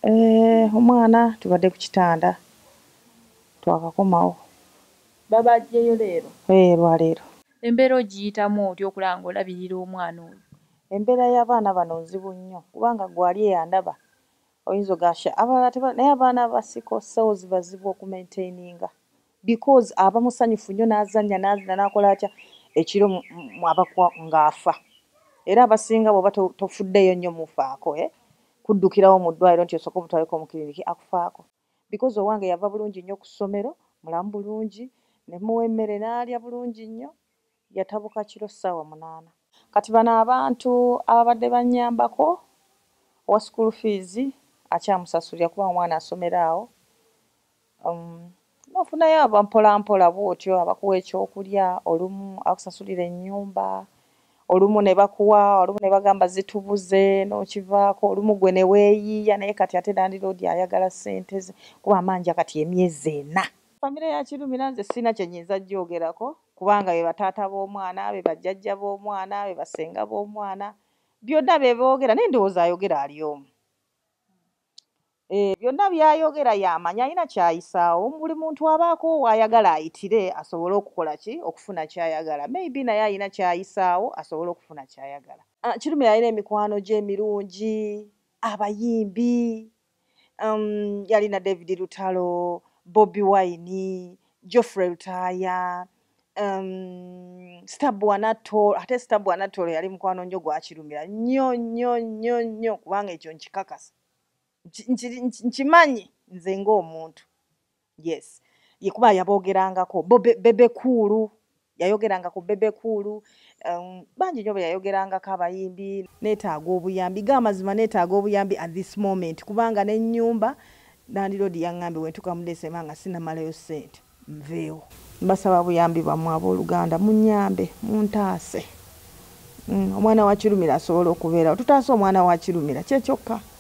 Omwana tubadde ku kitanda twakakomawo. Babajjeyo leero? Lwaleero. Embeera ogiyitamu otya okulanga olabirira omwana oyo? Embeera y'abaana bano nzibu nnyo kubanga gwali eyandaba oyinza ogasha abalala naye abaana abasiko so bazibu okumaintaininga because aba musanyufu nnyo n'azannya n'akola atya ekiro abakwa ng'afa era abasinga bw'oba tofuddeyo nnyo mufaako kuddukirawo mu ddwaliro nti osooka omutwaleko mu kiriniki akufaako because owange yava bulungi nnyo ku ssomero mulamu bulungi ne muwa emmere n'alya bulungi nnyo yatabuka kiro ssaawa 8. Kati bano abantu ababadde bannyambako owa school fees akyamusasulira kuba omwana asomera awo nofunayo aba mpolampola bw'otyo abakuwa ekyokulya olumu akusasulira ennyumba olumu ne bakuwa olumu ne bagamba zitubuze n'okivaako olumu gwe ne weeyiiya naye kati ate landiroodi ayagala ssente ze kuba amanja kati emyezi 4. Famire ya Kirumira nze sina kye nnyinza gyogerako kubanga be bataata b'omwana be bajjajja b'omwana be basenga b'omwana byonna be boogera naye ndowooza ayogera ali omu. Byonna by'ayogera y'amanya alina ky'ayisaawo buli muntu abaako w'ayagala ayitire asobole okukola ki okufuna ky'ayagala maybe naye alina ky'ayisaawo asobole okufuna ky'ayagala. Kirumira alina emikwano gye emirungi abayimbi yalina David Lutalo, Bobi Wine, Geoffrey Lutaaya, Stab Wanatolo. Ate Stab Wanatolo yali mukwano nnyo gwa Kirumira nnyo kubanga ekyo nkikakasa nkimanyi nze ng'omuntu. Yes, yekuba yaboogerangako. Bebe Cool yayogeranga ku Bebe Cool. Bangi nnyo be yayogerangako abayimbi. Neetaaga obuyambi g'amazima neetaaga obuyambi at this moment kubanga n'ennyumba landiroodi yaŋŋambye bwe ntuuka mu December nga sinnamalayo ssente nveewo. Mbasaba buyambi bwammwe abooluganda munnyambe muntaase omwana wa Kirumira asobole okubeerawo tutaase omwana wa Kirumira kye kyokka.